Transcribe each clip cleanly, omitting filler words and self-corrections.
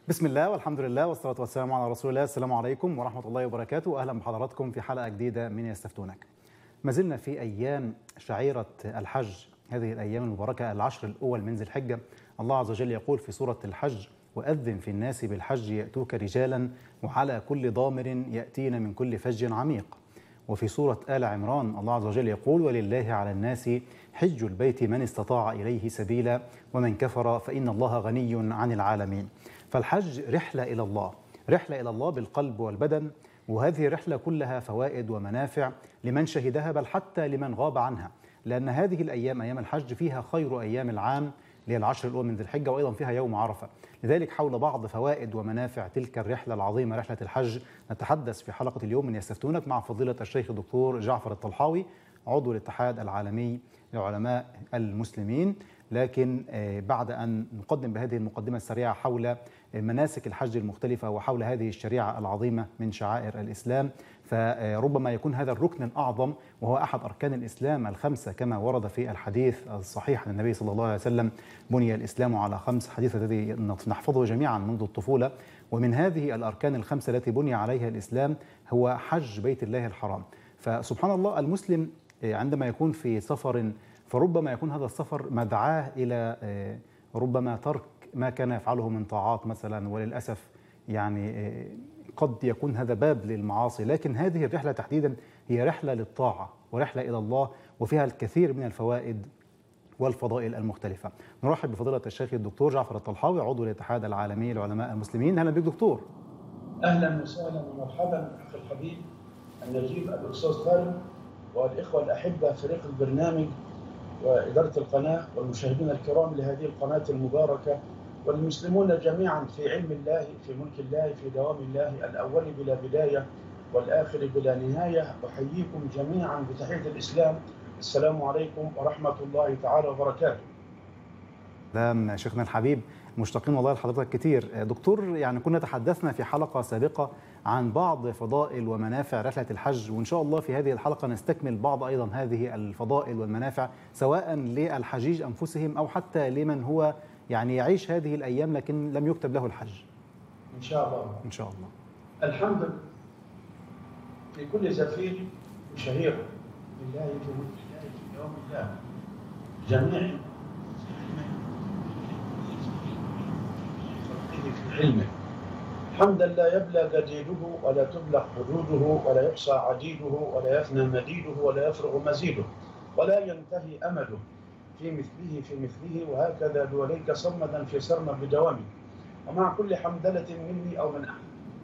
بسم الله والحمد لله والصلاة والسلام على رسول الله. السلام عليكم ورحمة الله وبركاته. أهلا بحضراتكم في حلقة جديدة من يستفتونك. ما زلنا في أيام شعيرة الحج، هذه الأيام المباركة العشر الأول من ذي الحجة. الله عز وجل يقول في سورة الحج: وأذن في الناس بالحج يأتوك رجالا وعلى كل ضامر يأتين من كل فج عميق. وفي سورة آل عمران الله عز وجل يقول: ولله على الناس حج البيت من استطاع إليه سبيلا ومن كفر فإن الله غني عن العالمين. فالحج رحلة إلى الله، رحلة إلى الله بالقلب والبدن، وهذه الرحلة كلها فوائد ومنافع لمن شهدها بل حتى لمن غاب عنها، لأن هذه الأيام أيام الحج فيها خير أيام العام للعشر الأول من ذي الحجة، وأيضا فيها يوم عرفة. لذلك حول بعض فوائد ومنافع تلك الرحلة العظيمة رحلة الحج نتحدث في حلقة اليوم من يستفتونك مع فضيلة الشيخ الدكتور جعفر الطلحاوي، عضو الاتحاد العالمي لعلماء المسلمين. لكن بعد أن نقدم بهذه المقدمة السريعة حول مناسك الحج المختلفة وحول هذه الشريعة العظيمة من شعائر الإسلام، فربما يكون هذا الركن الأعظم وهو أحد أركان الإسلام الخمسة كما ورد في الحديث الصحيح عن النبي صلى الله عليه وسلم: بني الإسلام على خمس، حديث الذي نحفظه جميعا منذ الطفولة. ومن هذه الأركان الخمسة التي بني عليها الإسلام هو حج بيت الله الحرام. فسبحان الله، المسلم عندما يكون في سفر فربما يكون هذا السفر مدعاه إلى ربما ترك ما كان يفعله من طاعات مثلا، وللأسف يعني قد يكون هذا باب للمعاصي. لكن هذه الرحلة تحديدا هي رحلة للطاعة ورحلة إلى الله، وفيها الكثير من الفوائد والفضائل المختلفة. نرحب بفضيلة الشيخ الدكتور جعفر الطلحاوي، عضو الاتحاد العالمي لعلماء المسلمين. أهلا بك دكتور. أهلا وسهلا ومرحبا أخي الحبيب النجيب الأستاذ خالد والإخوة الأحبة فريق البرنامج وإدارة القناة والمشاهدين الكرام لهذه القناة المباركة، والمسلمون جميعا في علم الله، في ملك الله، في دوام الله الأول بلا بداية والآخر بلا نهاية. أحييكم جميعا بتحية الإسلام: السلام عليكم ورحمة الله تعالى وبركاته. سلام شيخنا الحبيب، مشتاقين والله لحضرتك كتير. دكتور، يعني كنا تحدثنا في حلقة سابقة عن بعض فضائل ومنافع رحلة الحج، وإن شاء الله في هذه الحلقة نستكمل بعض أيضا هذه الفضائل والمنافع، سواء للحجيج أنفسهم أو حتى لمن هو يعني يعيش هذه الأيام لكن لم يكتب له الحج. إن شاء الله. إن شاء الله. الحمد لله في كل زفير شهير، لله في ملك الله في يوم الله جميع في علمه، حمدا لا يبلى جديده ولا تبلغ حدوده ولا يحصى عديده ولا يفنى مديده ولا يفرغ مزيده ولا ينتهي أمده في مثله وهكذا دوليك صمدا في سرمد بدوامه. ومع كل حمدلة مني أو من أحد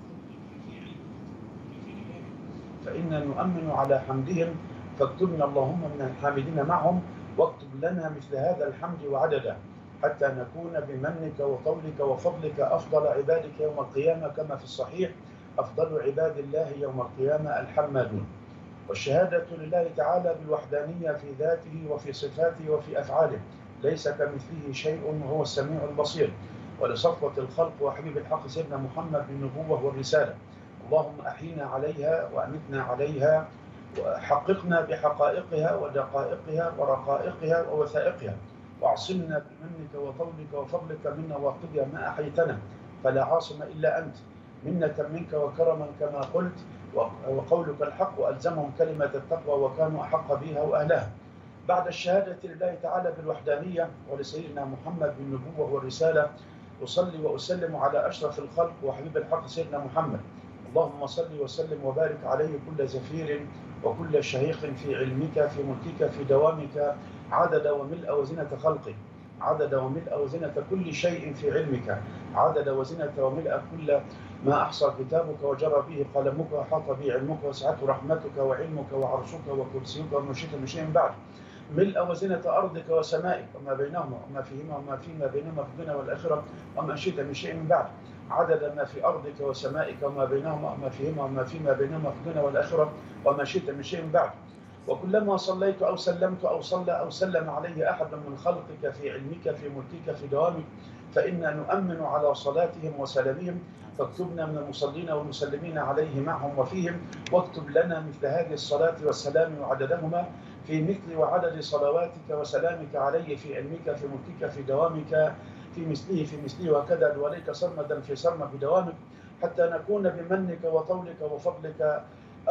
فإنا نؤمن على حمدهم، فاكتبنا اللهم من الحامدين معهم، واكتب لنا مثل هذا الحمد وعددا، حتى نكون بمنك وطولك وفضلك أفضل عبادك يوم القيامة، كما في الصحيح: أفضل عباد الله يوم القيامة الحمادون. والشهادة لله تعالى بالوحدانية في ذاته وفي صفاته وفي أفعاله، ليس كمثله شيء وهو السميع البصير. ولصفوة الخلق وحبيب الحق سيدنا محمد بالنبوة والرسالة، اللهم أحينا عليها وأمتنا عليها وحققنا بحقائقها ودقائقها ورقائقها ووثائقها، واعصمنا بمنك وطولك وفضلك من نواقضها ما أحيتنا، فلا عاصم إلا أنت، منة منك وكرما كما قلت، وقولك الحق، وألزمهم كلمة التقوى وكانوا أحق بها وأهلها. بعد الشهادة لله تعالى بالوحدانية ولسيدنا محمد بالنبوة والرسالة، أصلي وأسلم على أشرف الخلق وحبيب الحق سيدنا محمد. اللهم صل وسلم وبارك عليه كل زفير وكل شهيق في علمك في ملكك في دوامك، عدد وملء وزنة خلقك، عدد وملء وزنة كل شيء في علمك، عدد وزنة وملء كل ما أحصى كتابك وجرى به قلمك وحاط به علمك وسعته رحمتك وعلمك وعرشك وكرسيك وما شئت من شيء بعد، ملء وزنة أرضك وسمائك وما بينهما وما فيهما وما فيما بينهما في الدنيا والآخرة وما شئت من شيء من بعد، عدد ما في أرضك وسمائك وما بينهما وما فيهما وما فيما بينهما في الدنيا والآخرة وما شئت من شيء من بعد. وكلما صليت أو سلمت أو صلى أو سلم عليه أحد من خلقك في علمك في ملكك في دوامك، فإنا نؤمن على صلاتهم وسلامهم، فاكتبنا من المصلين والمسلمين عليه معهم وفيهم، واكتب لنا مثل هذه الصلاة والسلام وعددهما في مثل وعدد صلواتك وسلامك علي في علمك في ملكك في دوامك في مثله وكذا دواليك صرمدا في صرم بدوامك، حتى نكون بمنك وطولك وفضلك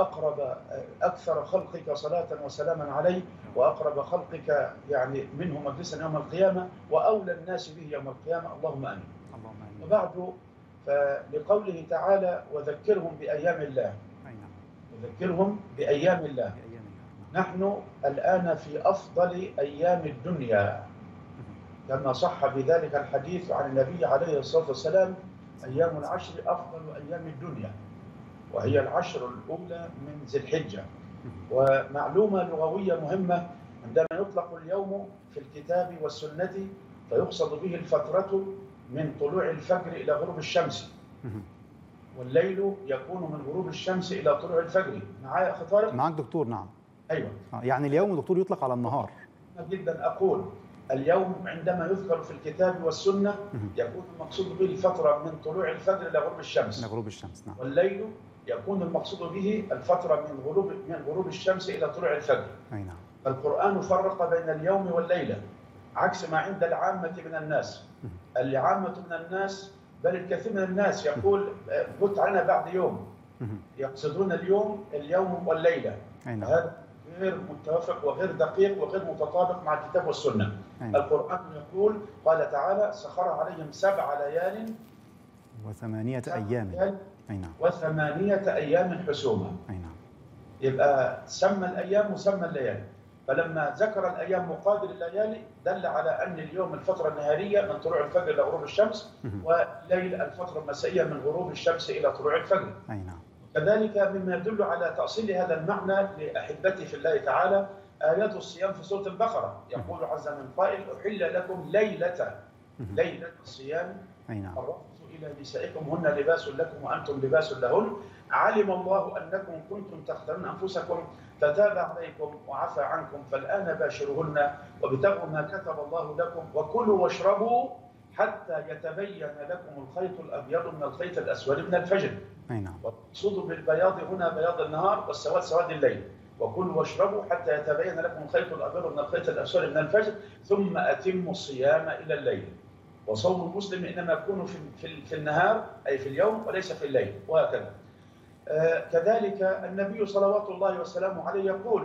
أكثر خلقك صلاة وسلاما عليه، وأقرب خلقك يعني منه مجلسا يوم القيامة، وأولى الناس به يوم القيامة، اللهم آمين. وبعد، فلقوله تعالى وذكرهم بأيام الله، وذكرهم بأيام الله، نحن الآن في أفضل أيام الدنيا كما صح بذلك الحديث عن النبي عليه الصلاة والسلام: أيام العشر أفضل أيام الدنيا، وهي العشر الأولى من ذي الحجة. ومعلومة لغوية مهمة: عندما يطلق اليوم في الكتاب والسنة فيقصد به الفترة من طلوع الفجر إلى غروب الشمس، والليل يكون من غروب الشمس إلى طلوع الفجر. معايا أخي طارق؟ معاك دكتور. نعم. أيوة. يعني اليوم دكتور يطلق على النهار. جدا أقول اليوم عندما يذكر في الكتاب والسنة يكون المقصود به الفترة من طلوع الفجر إلى غروب الشمس. إلى غروب الشمس، نعم. والليل يكون المقصود به الفترة من غروب الشمس إلى طلوع الفجر. أي نعم. القرآن فرق بين اليوم والليلة عكس ما عند العامة من الناس. العامة من الناس بل الكثير من الناس يقول بت علينا بعد يوم، يقصدون اليوم والليلة. هذا غير متوافق وغير دقيق وغير متطابق مع الكتاب والسنة. القرآن يقول، قال تعالى: سخر عليهم 7 ليال و8 أيام. أي نعم. و8 أيام حسوما. أي نعم. يبقى سمى الأيام وسمى الليالي، فلما ذكر الأيام مقابل الليالي دل على أن اليوم الفترة النهارية من طلوع الفجر إلى غروب الشمس، والليل الفترة المسائية من غروب الشمس إلى طلوع الفجر. أي نعم. كذلك مما يدل على تأصيل هذا المعنى لأحبتي في الله تعالى آيات الصيام في سورة البقرة. يقول عز من قائل: أحل لكم ليلة الصيام الرفث إلى نسائكم هن لباس لكم وأنتم لباس لهن، علم الله أنكم كنتم تختارون أنفسكم فتاب عليكم وعفى عنكم فالآن باشروهن وابتغوا ما كتب الله لكم وكلوا واشربوا حتى يتبين لكم الخيط الأبيض من الخيط الأسود من الفجر. والمقصود بالبياض هنا بياض النهار والسواد سواد الليل. وكلوا واشربوا حتى يتبين لكم الخيط الأبيض من الخيط الأسود من الفجر ثم أتموا الصيام إلى الليل. وصوم المسلم إنما يكون في النهار أي في اليوم وليس في الليل، وهكذا. كذلك النبي صلوات الله وسلامه عليه يقول: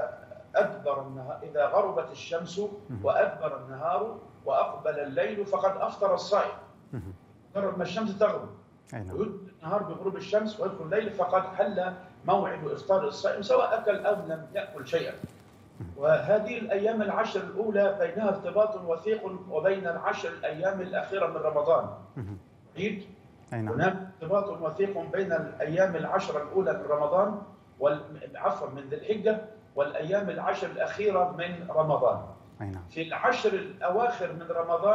إذا غربت الشمس وأدبر النهار وأقبل الليل فقد أفطر الصائم. مجرد ما الشمس تغرب ويدخل النهار بغروب الشمس ويدخل الليل فقد حل موعد إفطار الصائم سواء أكل أو لم يأكل شيئا. وهذه الأيام العشر الأولى بينها ارتباط وثيق وبين العشر الأيام الأخيرة من رمضان. هناك ارتباط وثيق بين الأيام العشر الأولى من رمضان من ذي الحجة والأيام العشر الأخيرة من رمضان. في العشر الأواخر من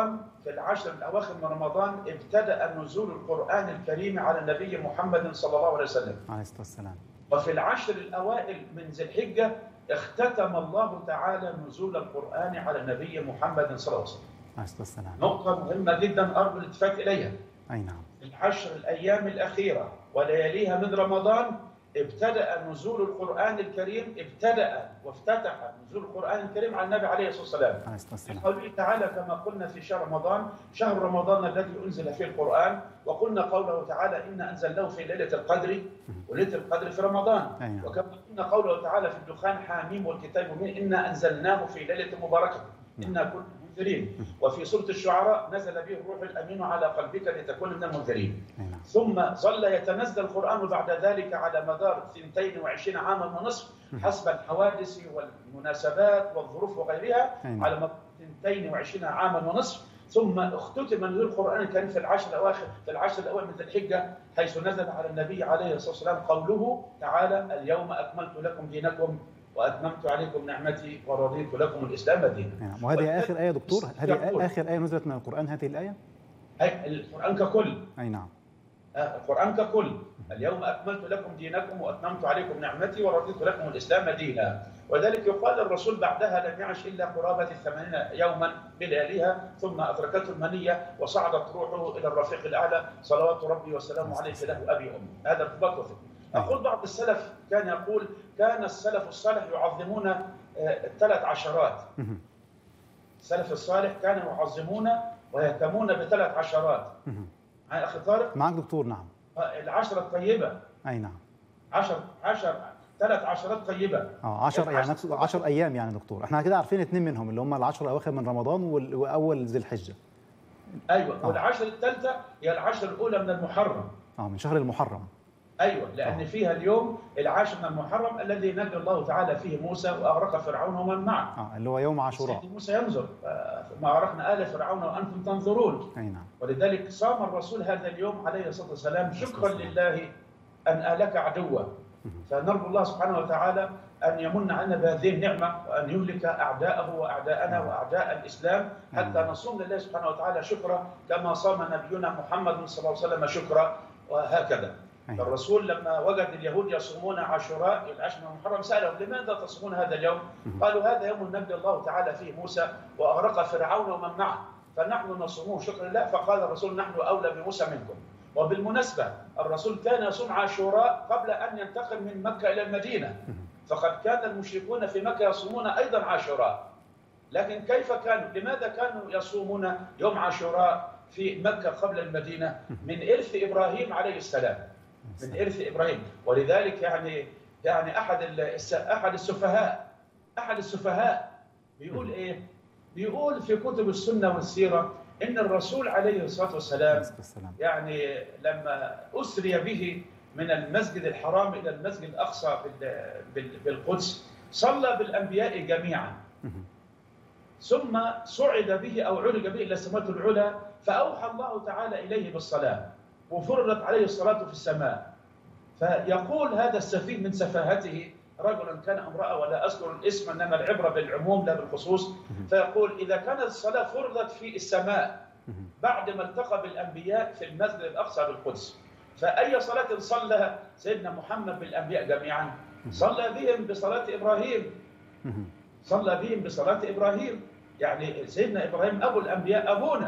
رمضان ابتدأ نزول القرآن الكريم على النبي محمد صلى الله عليه وسلم عليه الصلاة والسلام. وفي العشر الأوائل من ذي الحجة اختتم الله تعالى نزول القرآن على النبي محمد صلى الله عليه وسلم. عليه الصلاة والسلام. نقطة مهمة جدا أرجو الاتفاق إليها. أي نعم. العشر الأيام الأخيرة ولياليها من رمضان ابتدأ نزول القرآن الكريم، وافتتح نزول القرآن الكريم على النبي عليه الصلاة والسلام. قوله تعالى كما قلنا في شهر رمضان الذي أنزل فيه القرآن، وقلنا قوله تعالى: إنا أنزلناه في ليلة القدر، وليلة القدر في رمضان. وكما قلنا قوله تعالى في الدخان: حاميم والكتاب المبين إنا أنزلناه في ليلة مباركة إنا كنا منذرين. وفي سورة الشعراء: نزل به الروح الأمين على قلبك لتكون من المنذرين. ثم ظل يتنزل القرآن بعد ذلك على مدار 22 عاما ونصف حسب الحوادث والمناسبات والظروف وغيرها، على مدار 22 عاما ونصف. ثم اختتم نزول القرآن الكريم في العشر الأواخر من ذي الحجة، حيث نزل على النبي عليه الصلاة والسلام قوله تعالى: اليوم أكملت لكم دينكم وأتممت عليكم نعمتي ورضيت لكم الإسلام دينا. وهذه آخر آية دكتور، هذه آخر آية نزلت من القرآن، هذه الآية؟ القرآن ككل. أي نعم. القرآن ككل: اليوم أكملت لكم دينكم وأتممت عليكم نعمتي ورضيت لكم الإسلام دينا. وذلك يقال الرسول بعدها لم يعش إلا قرابة 80 يوما بلياليها، ثم أدركته المنية وصعدت روحه إلى الرفيق الأعلى صلوات ربي وسلامه عليه له أبي أمي. هذا ارتباط وثيق. أقول بعض السلف كان يقول: كان السلف الصالح يعظمون 3 عشرات. السلف الصالح كانوا يعظمون ويهتمون ب3 عشرات. معي أخي طارق؟ معك دكتور. نعم. العشرة الطيبة. أي نعم. 3 عشرات طيبة. 10 يعني نقصد 10 أيام يعني دكتور. احنا كده عارفين 2 منهم اللي هم ال10 الأواخر من رمضان وأول ذي الحجة. أيوة. والعشر الثالثة هي العشر الأولى من المحرم. من شهر المحرم. أيوة، لأن فيها اليوم العاشر من المحرم الذي نجى الله تعالى فيه موسى وأغرق فرعون ومن معه. اللي هو يوم عاشوراء. سيدنا موسى ينظر ما أغرقنا آل فرعون وأنتم تنظرون. أي نعم. ولذلك صام الرسول هذا اليوم عليه الصلاة والسلام شكرا لله أن آلك عدوه. فنرجو الله سبحانه وتعالى أن يمن علينا بهذه النعمة وأن يهلك أعداءه وأعداءنا وأعداء الإسلام حتى نصوم لله سبحانه وتعالى شكرا كما صام نبينا محمد صلى الله عليه وسلم شكرا وهكذا. الرسول لما وجد اليهود يصومون عاشوراء العشر من المحرم سألهم لماذا تصومون هذا اليوم؟ قالوا هذا يوم نجى الله تعالى فيه موسى وأغرق فرعون ومن معه فنحن نصومه شكرا لله. فقال الرسول نحن أولى بموسى منكم. وبالمناسبة الرسول كان يصوم عاشوراء قبل أن ينتقل من مكة إلى المدينة، فقد كان المشركون في مكة يصومون أيضا عاشوراء. لكن كيف كانوا؟ لماذا كانوا يصومون يوم عاشوراء في مكة قبل المدينة؟ من إرث إبراهيم عليه السلام، من إرث إبراهيم. ولذلك يعني أحد السفهاء بيقول إيه؟ بيقول في كتب السنة والسيرة إن الرسول عليه الصلاة والسلام يعني لما أسري به من المسجد الحرام إلى المسجد الأقصى بالقدس صلى بالأنبياء جميعا، ثم صعد به أو عرج به إلى السماوات العلى فأوحى الله تعالى إليه بالصلاة وفرضت عليه الصلاة في السماء. فيقول هذا السفيه من سفاهته رجلا كان امرأة ولا أذكر الاسم إنما العبرة بالعموم لا بالخصوص، فيقول إذا كانت الصلاة فرضت في السماء بعد ما التقى بالأنبياء في المسجد الأقصى بالقدس فأي صلاة صلى سيدنا محمد بالأنبياء جميعا؟ صلى بهم بصلاة إبراهيم، صلى بهم بصلاة إبراهيم. يعني سيدنا إبراهيم أبو الأنبياء،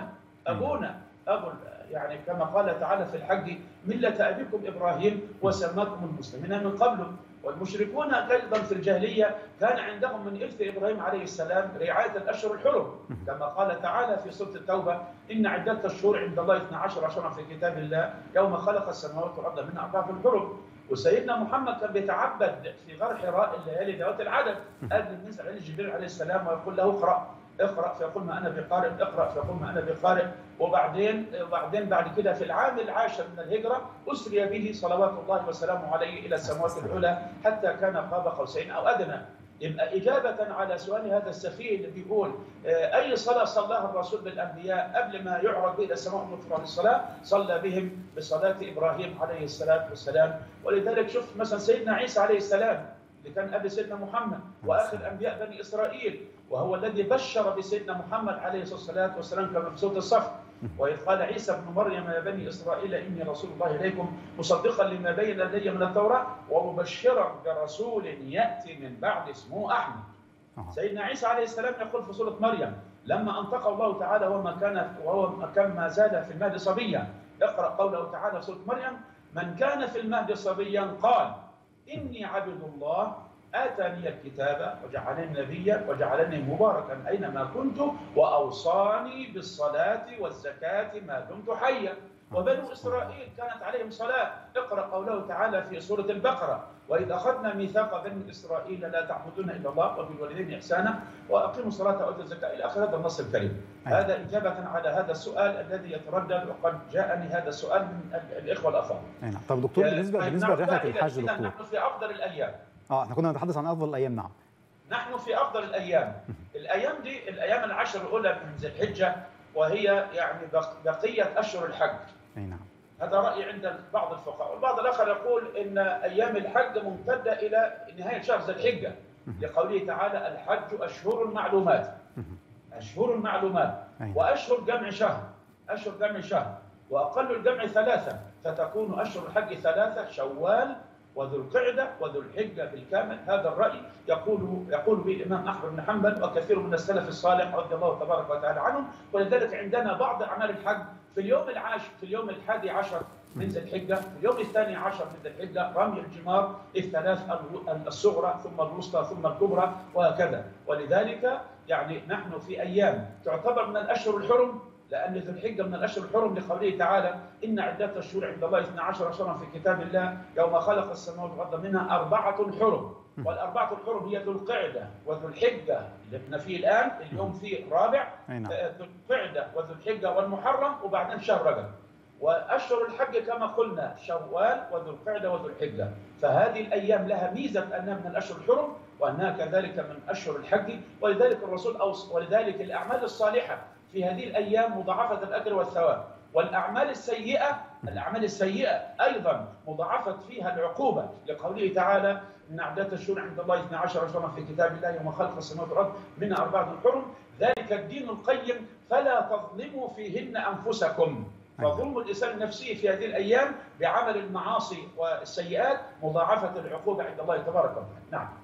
أبونا أبو، يعني كما قال تعالى في الحج ملة أبيكم إبراهيم وسماكم المسلمين من قبل. والمشركون أيضا في الجاهلية كان عندهم من إرث إبراهيم عليه السلام رعاية الأشهر الحرم، كما قال تعالى في سورة التوبة إن عدة الشهور عند الله 12 شهرا في كتاب الله يوم خلق السماوات والأرض من أربعة الحرم. وسيدنا محمد كان بيتعبد في غار حراء الليالي ذوات العدد قبل ينزل عليه جبريل عليه السلام ويقول له اقرأ فيقول ما أنا بقارئ، اقرأ فيقول ما أنا بقارئ. وبعدين بعد كده في العام العاشر من الهجرة أسري به صلوات الله وسلامه عليه إلى السماوات العلى حتى كان قاب قوسين أو أدنى. يبقى إجابة على سؤال هذا السفيه اللي بيقول أي صلاة صلاها الرسول بالأنبياء قبل ما يعرض به إلى السماء المطلقة للصلاة صلى بهم بصلاة إبراهيم عليه الصلاة والسلام. ولذلك شفت مثلا سيدنا عيسى عليه السلام اللي كان أبي سيدنا محمد وآخر أنبياء بني إسرائيل، وهو الذي بشر بسيدنا محمد عليه الصلاة والسلام كما في سورة الصف وإذ قال عيسى ابن مريم يا بني إسرائيل إني رسول الله إليكم مصدقا لما بين يدي من التوراة ومبشرا برسول يأتي من بعد اسمه أحمد. سيدنا عيسى عليه السلام يقول في سورة مريم لما أنطق الله تعالى وهو كان ما زال في المهد صبيا، اقرأ قوله تعالى في سورة مريم من كان في المهد صبيا قال إني عبد الله آتاني الكتاب وجعلني نبيا وجعلني مباركا أينما كنت وأوصاني بالصلاة والزكاة ما دمت حيا. وبنو إسرائيل كانت عليهم صلاة، اقرأ قوله تعالى في سورة البقرة وإذ أخذنا ميثاق بني إسرائيل لا تعبدون إلا الله وبالوالدين إحسانا وأقيموا الصلاة وآتوا الزكاة إلى آخر هذا النص الكريم. هذا إجابة على هذا السؤال الذي يتردد وقد جاءني هذا السؤال من الإخوة الأفاضل. طب دكتور بالنسبة لرحلة الحج دكتور نحن في أفضل الأيام. احنا كنا نتحدث عن أفضل الأيام. نعم نحن في أفضل الأيام. الأيام دي الأيام العشر الأولى من ذي الحجة وهي يعني بقية أشهر الحج. نعم. هذا رأي عند بعض الفقهاء، والبعض الآخر يقول إن أيام الحج ممتدة إلى نهاية شهر ذي الحجة لقوله تعالى الحج أشهر معلومات. أشهر معلومات وأشهر جمع شهر، أشهر جمع شهر وأقل الجمع 3 فتكون أشهر الحج 3 شوال وذو القعدة وذو الحجة بالكامل. هذا الرأي يقول به الإمام أحمد بن حنبل وكثير من السلف الصالح رضي الله تبارك وتعالى عنهم. ولذلك عندنا بعض أعمال الحج في اليوم العاشر في اليوم 11 من ذي الحجة، في اليوم الثاني عشر من ذي الحجة رمي الجمار الثلاث الصغرى ثم الوسطى ثم الكبرى وهكذا. ولذلك يعني نحن في أيام تعتبر من الأشهر الحرم، لأن ذو الحجة من الأشهر الحرم لقوله تعالى: إن عدة الشهور عند الله 12 شهرا في كتاب الله يوم خلق السماوات والأرض منها 4 حرم. والأربعة الحرم هي ذو القعدة وذو الحجة اللي احنا فيه الآن، اليوم فيه الرابع، ذو القعدة وذو الحجة والمحرم، وبعدين شهر رجب. وأشهر الحج كما قلنا شوال وذو القعدة وذو الحجة. فهذه الأيام لها ميزة أنها من الأشهر الحرم وأنها كذلك من أشهر الحج. ولذلك الرسول ولذلك الأعمال الصالحة في هذه الأيام مضاعفة الأجر والثواب، والأعمال السيئة أيضا مضاعفة فيها العقوبة، لقوله تعالى: إن عدة الشهور عند الله 12 شهرا في كتاب الله يوم خلق السماوات والأرض منها 4 حرم ذلك الدين القيم فلا تظلموا فيهن أنفسكم. فظلم الإنسان النفسي في هذه الأيام بعمل المعاصي والسيئات مضاعفة العقوبة عند الله تبارك وتعالى. نعم.